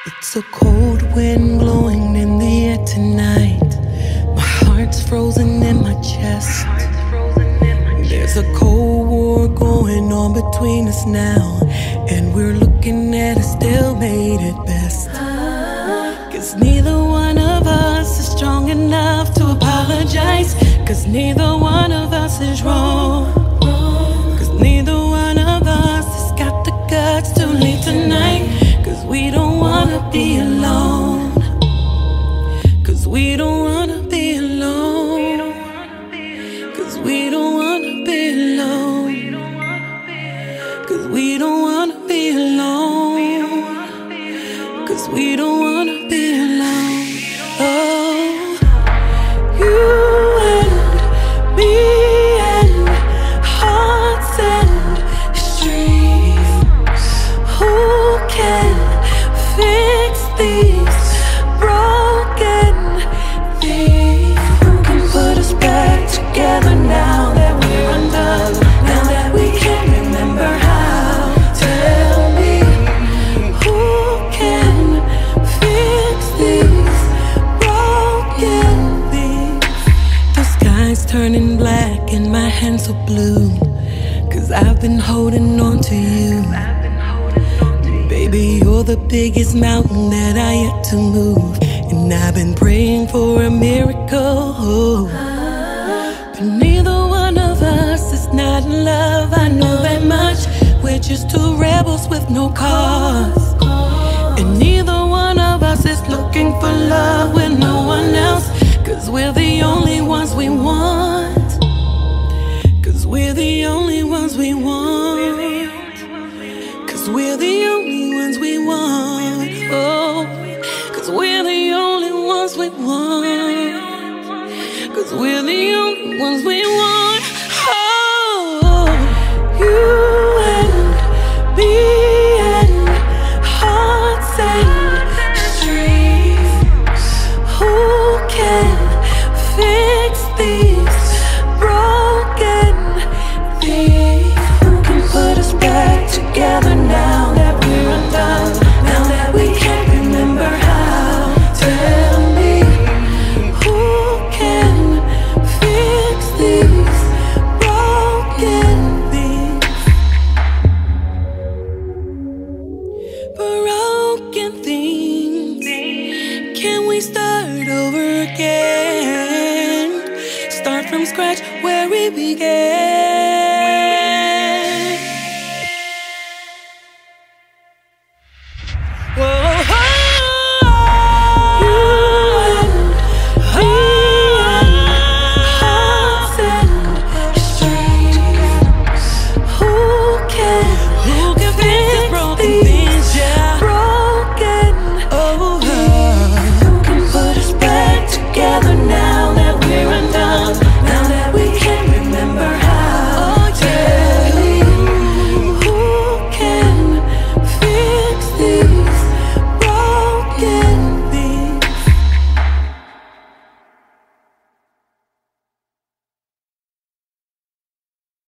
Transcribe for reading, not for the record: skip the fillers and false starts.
It's a cold wind blowing in the air tonight. My heart's frozen in my chest. There's a cold war going on between us now, and we're looking at a stalemate at best. 'Cause neither one of us is strong enough to apologize. 'Cause neither one of us is wrong. 'Cause neither one of us has got the guts to leave tonight. 'Cause we don't wanna be alone. 'Cause we don't wanna be alone. 'Cause we don't wanna be alone. 'Cause we don't wanna be alone. 'Cause we don't wanna be alone. Oh, you and me and hearts and streets. Who can fix these broken things? Who can put us back together now that we're undone? Now that we can't remember how. Tell me, who can fix these broken things? The sky's turning black and my hands are blue, 'cause I've been holding on to you. Baby, you're the biggest mountain that I yet to move, and I've been praying for a miracle. But neither one of us is not in love, I know that much. We're just two rebels with no cause, and neither one of us is looking for love with no one else. 'Cause we're the only ones we want. 'Cause we're the only ones we want. 'Cause we're the only ones we want. Oh, 'cause we're the only ones we want. 'Cause we're the only ones we want. Oh, you and me and hearts and streets. Who can fix these broken things? Who can put us back together now that we're undone? Now that we can't remember how. Tell me, who can fix these broken things? Broken things. Can we start over again? Start from scratch where we began.